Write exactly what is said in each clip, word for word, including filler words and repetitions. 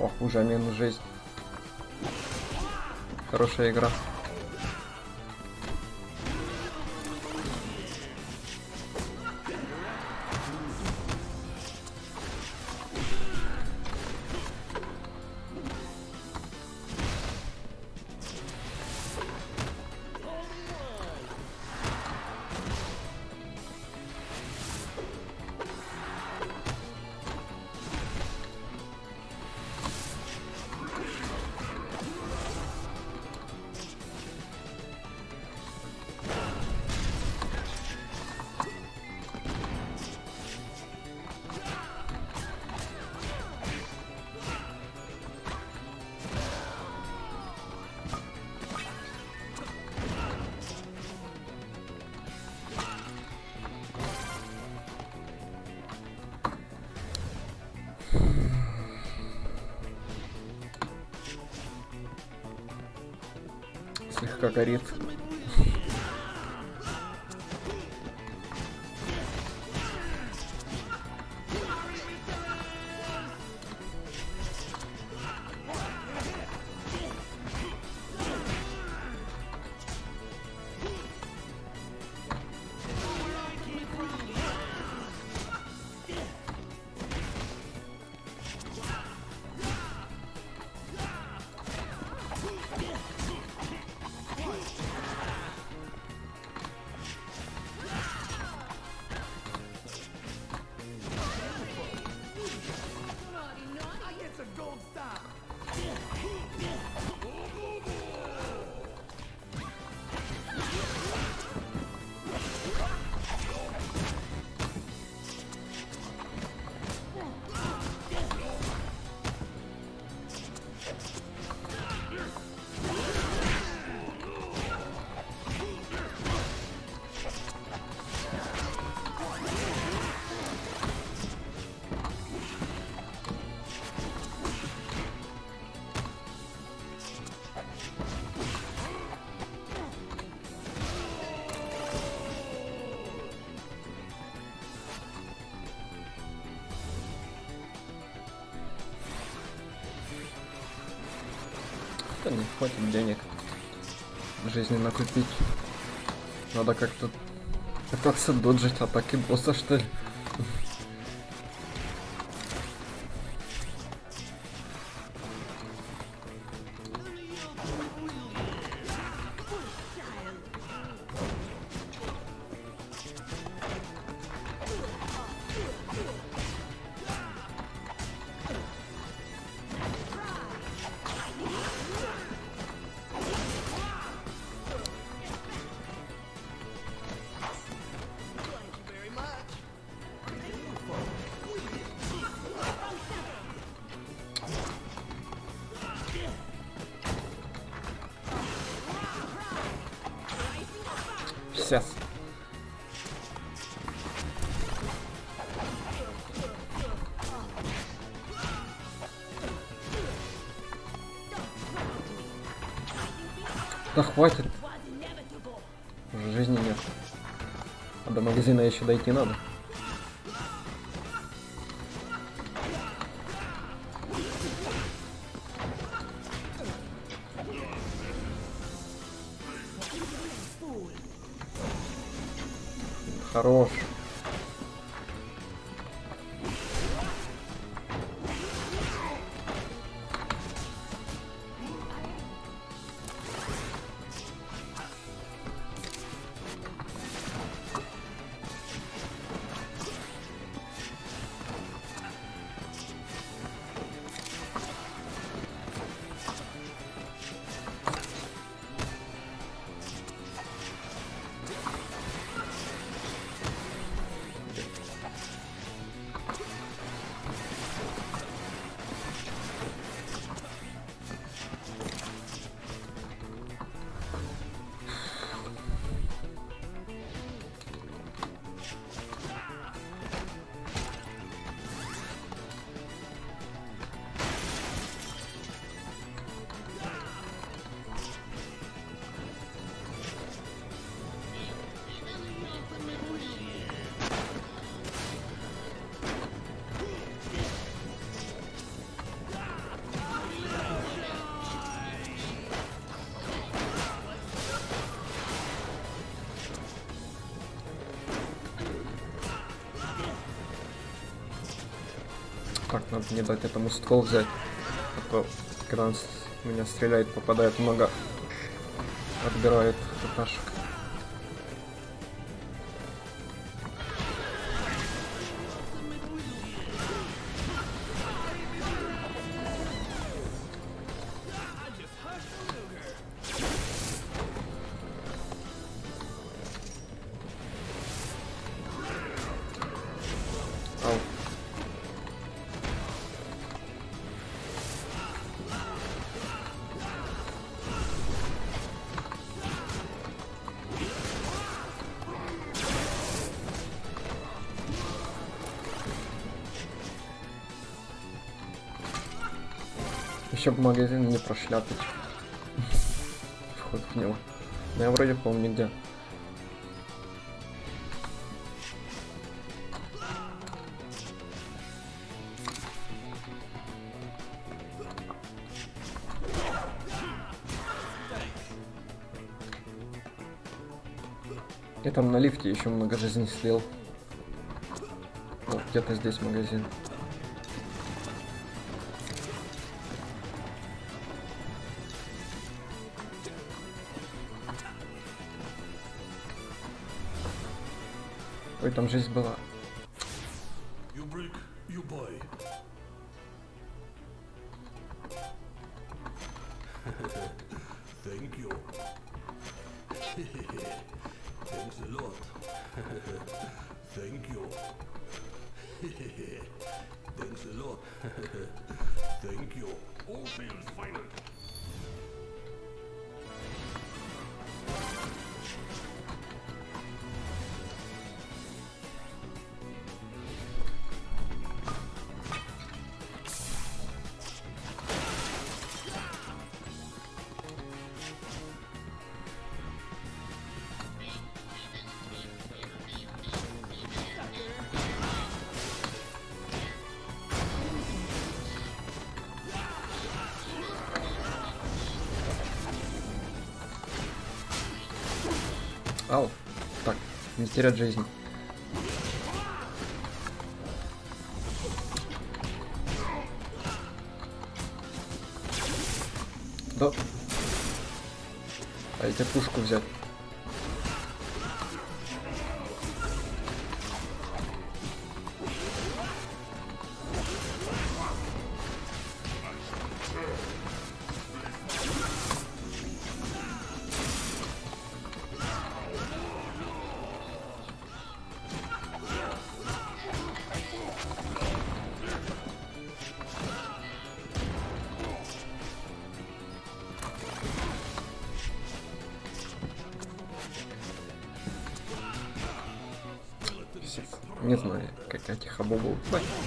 Ох, уже минус жизнь. Хорошая игра. Слегка горит. Да не хватит денег жизни накупить. Надо как-то пытаться доджить атаки босса, что ли. Сейчас. Да хватит. Уже жизни нет. А до магазина еще дойти надо. Хорош. Так, надо не дать этому ствол взять. А то, когда он с меня стреляет, попадает много. Отбирает хпшек. Еще бы магазин не прошляпить. Вход в него. Но я вроде помню где. Я там на лифте еще много жизней слил. Вот где-то здесь магазин. Ой, там жизнь была. You break, you buy. Thank you. Thanks a lot. Thank you. Thanks a lot. Thank you. All feels final. Ау. Так, не терять жизнь. Да. А эти пушку взять. Не знаю, как эти хабубы.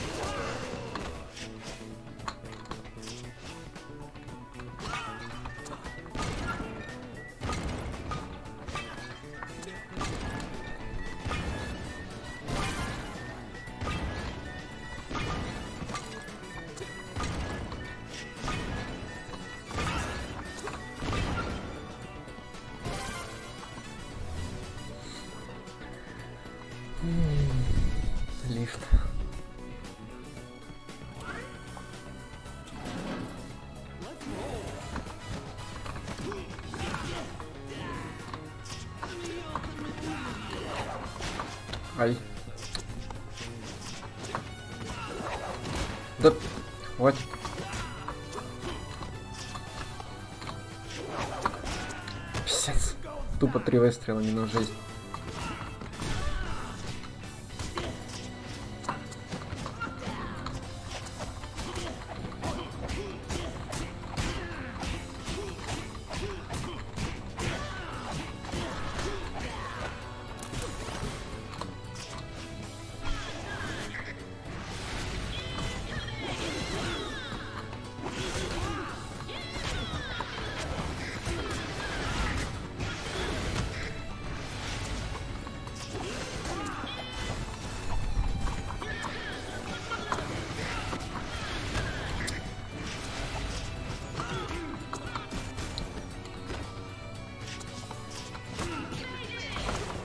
Лифт. Ай. Да, хватит. Писец. Тупо три выстрела, минус жизнь.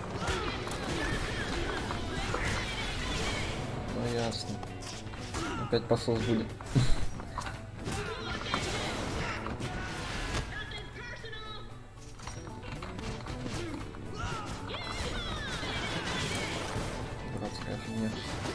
Ясно. Опять посос будет. Дурацкая фигня.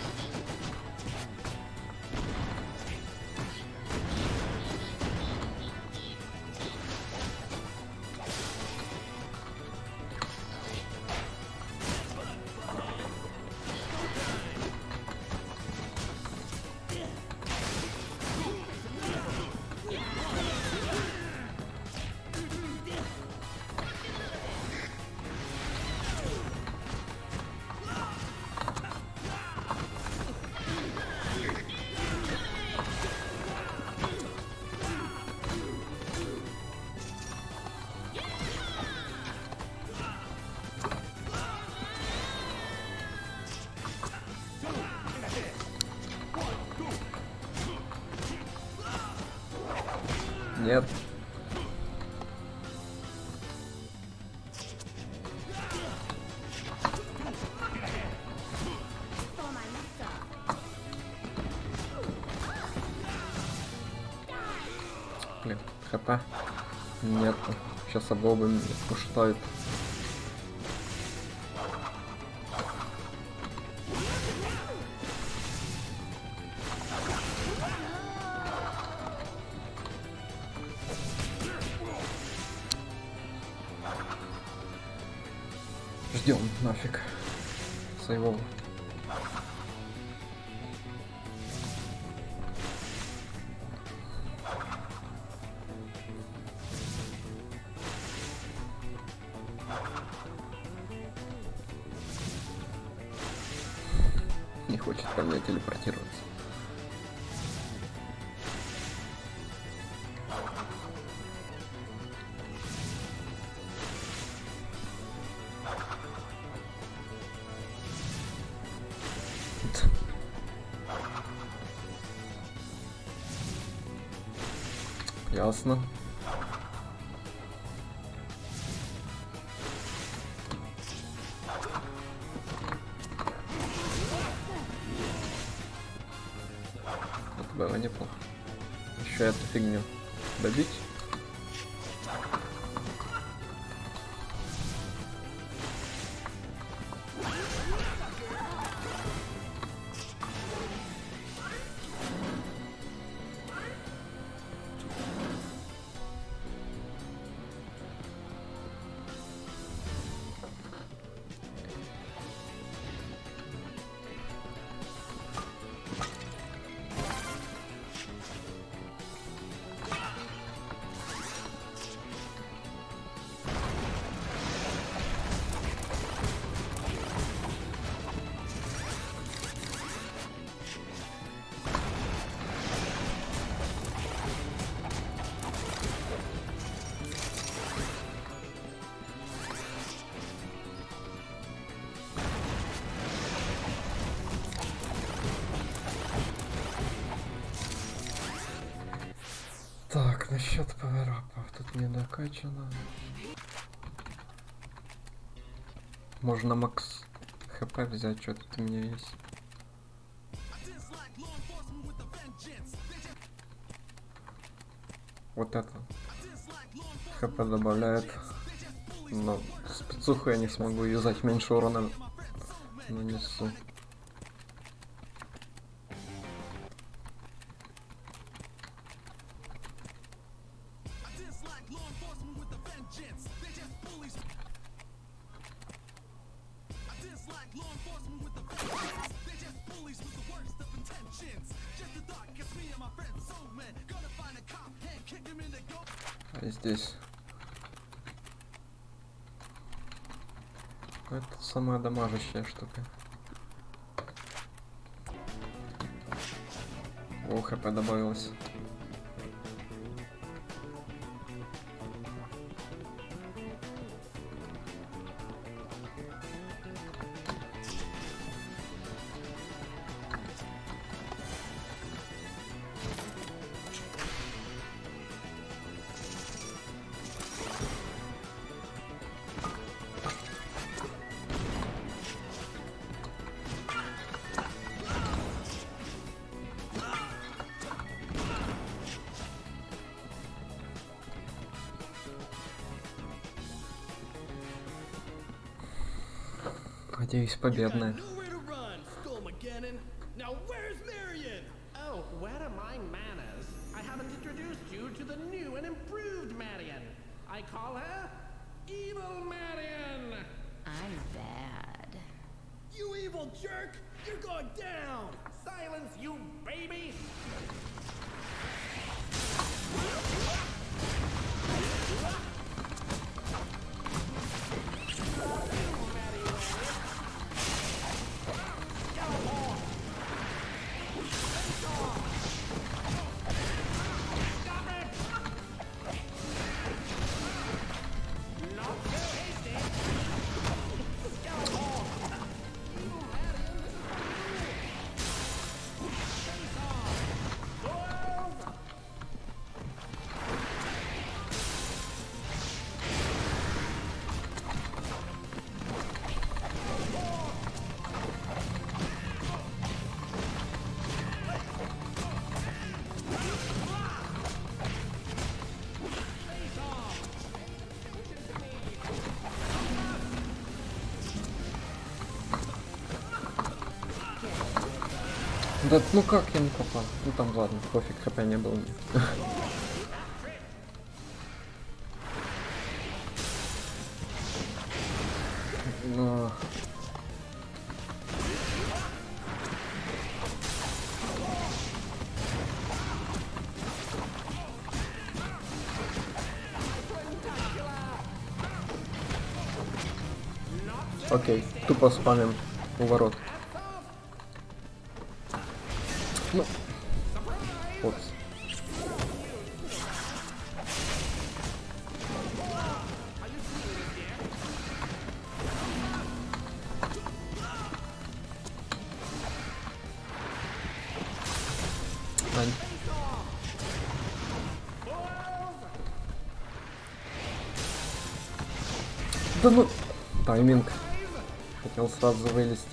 Нет. Блин, хп. Нет. Сейчас облобы меня ушатают. Ждем нафиг своего. Не хочет ко мне телепортироваться. Ясно. Это было неплохо. Еще эту фигню добить. Так, насчет паверапов тут не докачано. Можно макс хп взять, что тут у меня есть. Вот это хп добавляет, но спецуху я не смогу юзать, меньше урона нанесу. А здесь это самая дамажащая штука. О, хп добавилось. Надеюсь, победная. Nowhere to run, Skullmageddon. Now where's Marion? Oh, where are my manners? I haven't introduced you to the new and improved Marion. I call her Evil Marion. I'm bad. You evil jerk! You're going down! Silence, you baby! Да ну как я не попал? Ну там ладно, пофиг, хп не было мне. Но... Окей, тупо спамим у ворот. Ну, вот. Ань. Да ну, тайминг. Хотел сразу вылезть.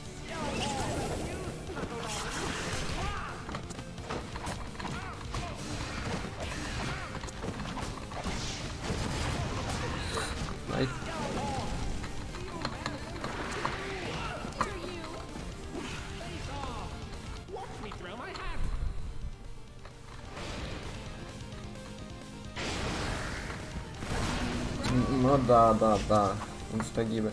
Ай. Ну да, да, да. Инстагибы.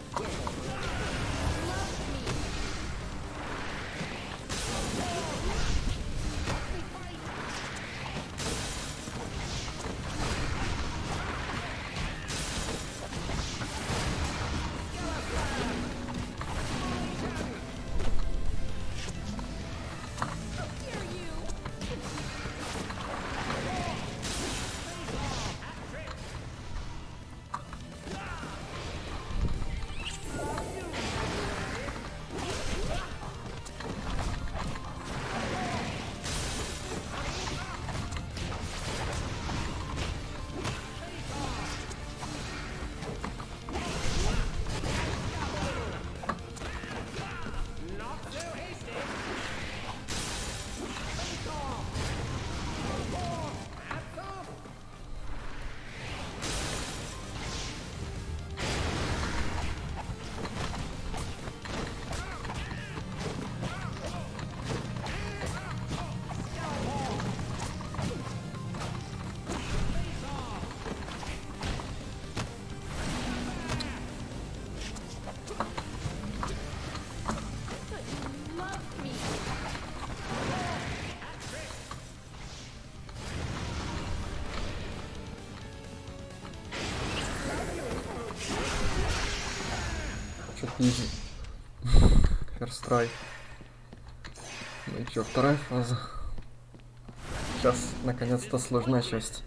Что-то изи. First try. Ну и чё, вторая фаза. Сейчас, наконец-то, сложная часть.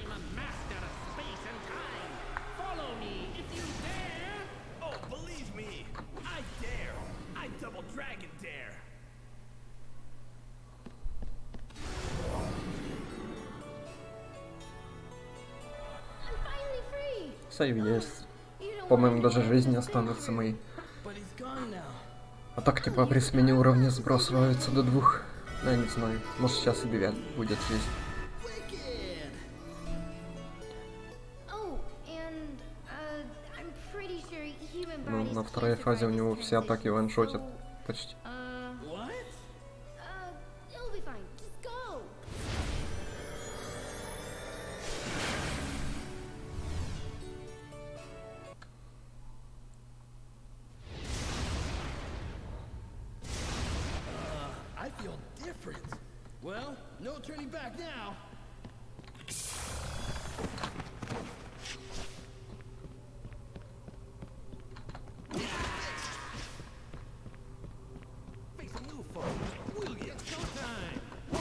Сейв есть. По-моему, даже жизни останутся мои. А так, типа, при смене уровня сбрасываются до двух. Я не знаю. Может, сейчас и девять будет жизнь. Ну, На второй фазе у него все атаки ваншотят почти. Uh, What? uh, it'll be fine. Just go. I feel different. Well, no turning back now. Facing new foe. William, it's go time.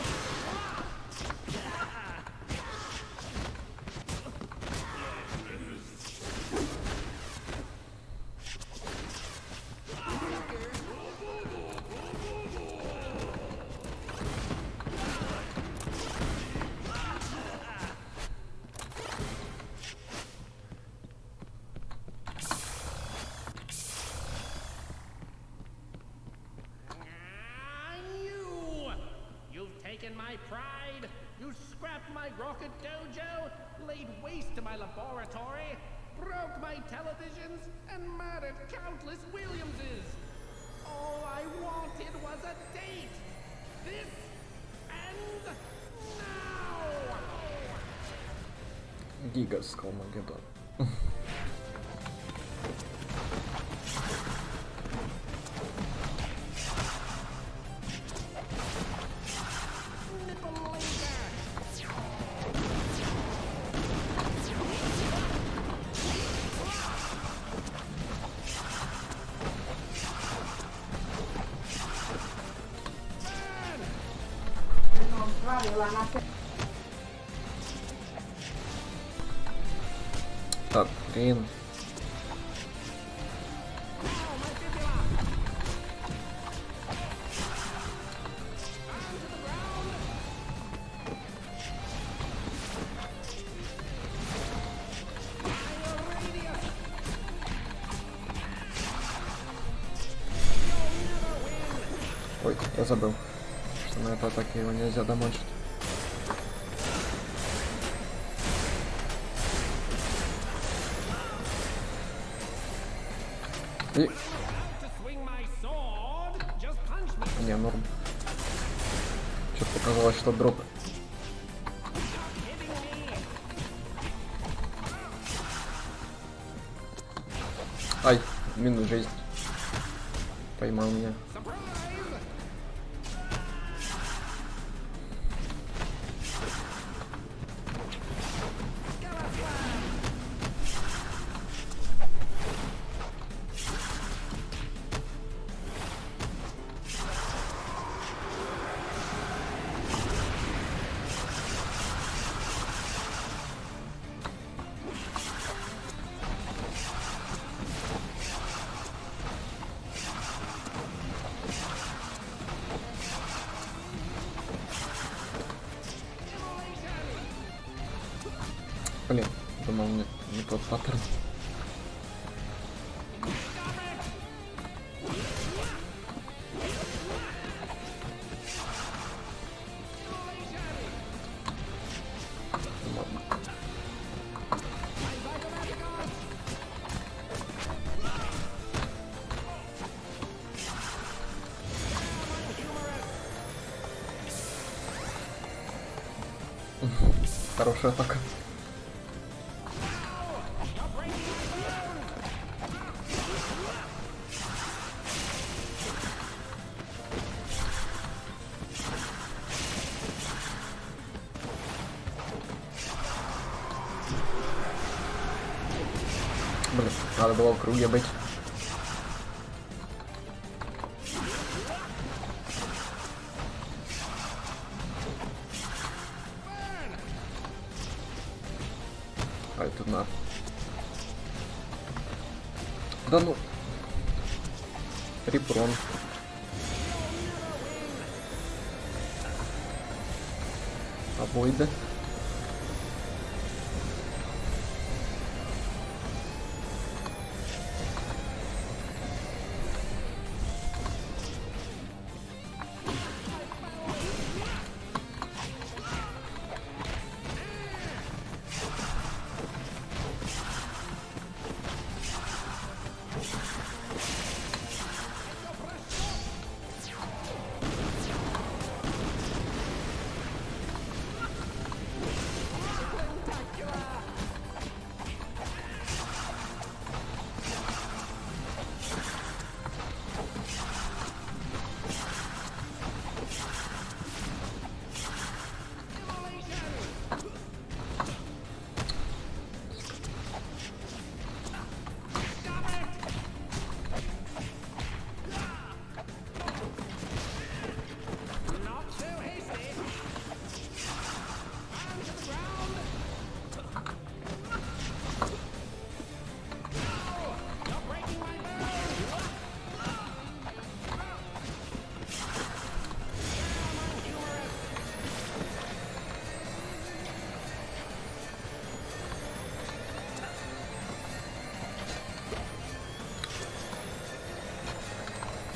Ah, you! You've taken my pride. You scrapped my rocket dojo, laid waste to my laboratory, broke my televisions, and murdered countless Williamses. All I wanted was a date. This ends now. Гига Скалмагеддон. Nipple laser. Так, блин. Ой, я забыл, что на этой атаке его нельзя дамажить. И... To swing my sword, just punch me. Не, норм. Что-то показалось, что дроп. Kidding me. Ай, минус жизнь. Поймал меня. Surprise! Блин, думал, не, не тот паттерн. Ладно. Хорошая атака. Блин, надо было в круге быть. Ай, тут на. Да ну. Репрон. Обойда.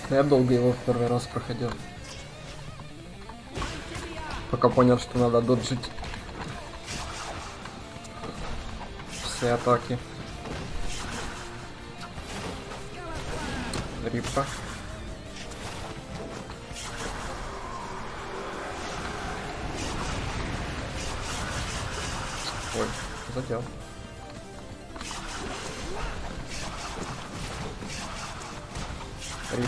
Я долго его в первый раз проходил. Пока понял, что надо доджить все атаки. Риппа. Ой, задел. Рип.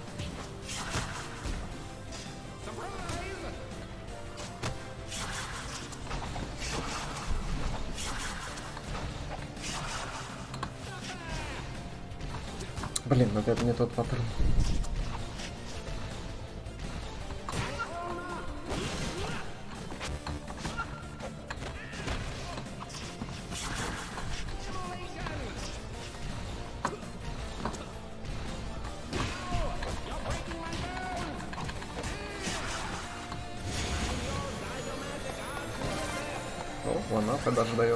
Блин, опять не тот паттерн. О, Ванафа даже дает.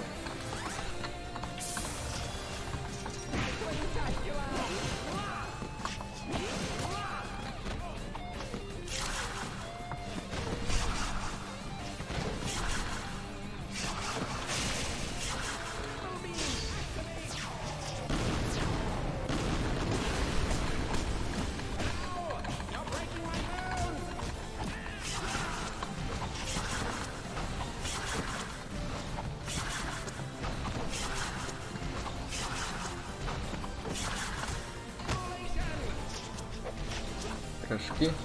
Прыжки.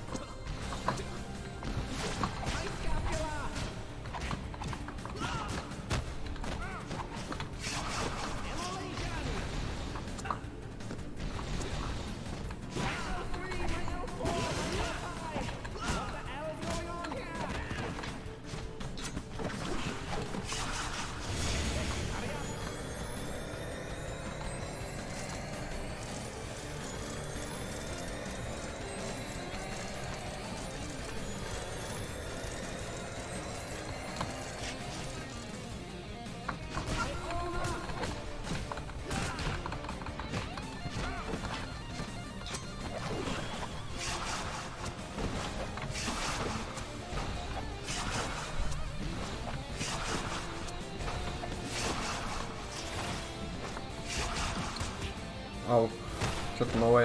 Ау, что-то новое.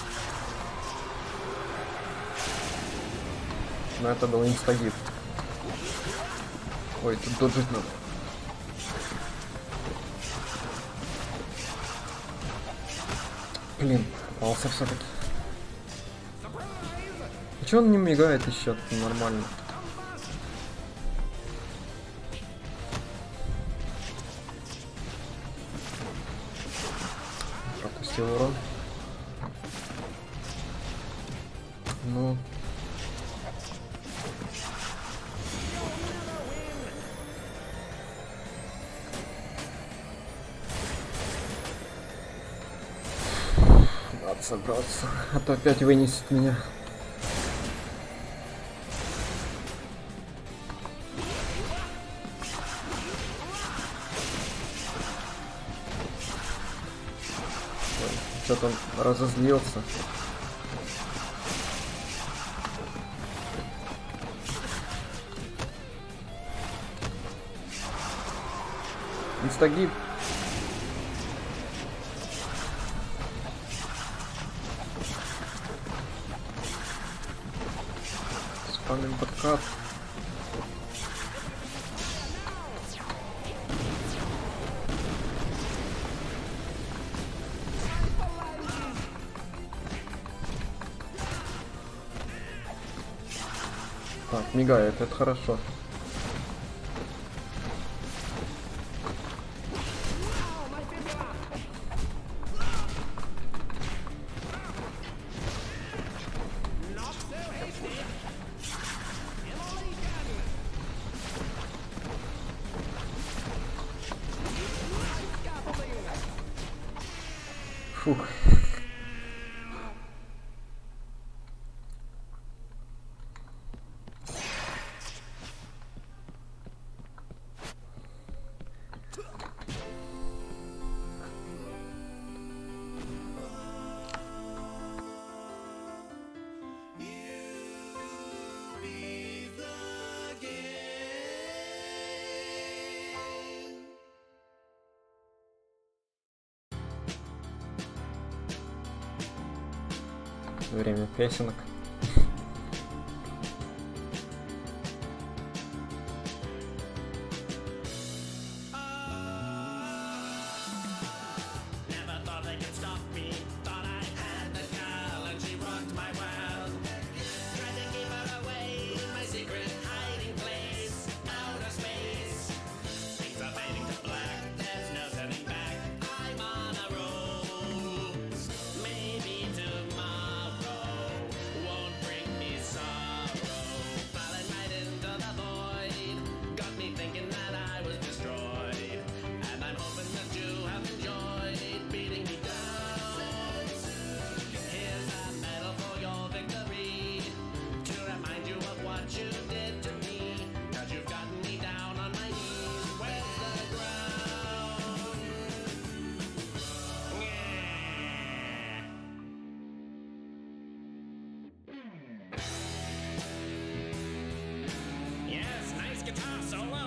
Но это был инстагид. Ой, тут доджить надо. Блин, попался все-таки. А чё он не мигает еще? Нормально. Пропустил урон. Ну. Надо собраться, а то опять вынесет меня. Что-то он разозлился. Инстагиб. Спамим подкат. Так, мигает, это хорошо. Фух. Время песенок. Never thought they could stop me. Thought I had the girl and she rocked my world. Tried to keep her away, my secret hiding place, outer space. Things are fading to black, there's no turning back. I'm on a roll. Maybe tomorrow won't bring me sorrow. Falling right into the void, got me thinking that I was destroyed. And I'm hoping that you have enjoyed beating me down. Here's a medal for your victory, to remind you of what you did to me. Cause you've gotten me down on my knees. Where's the ground? Yeah. Yes, nice guitar solo.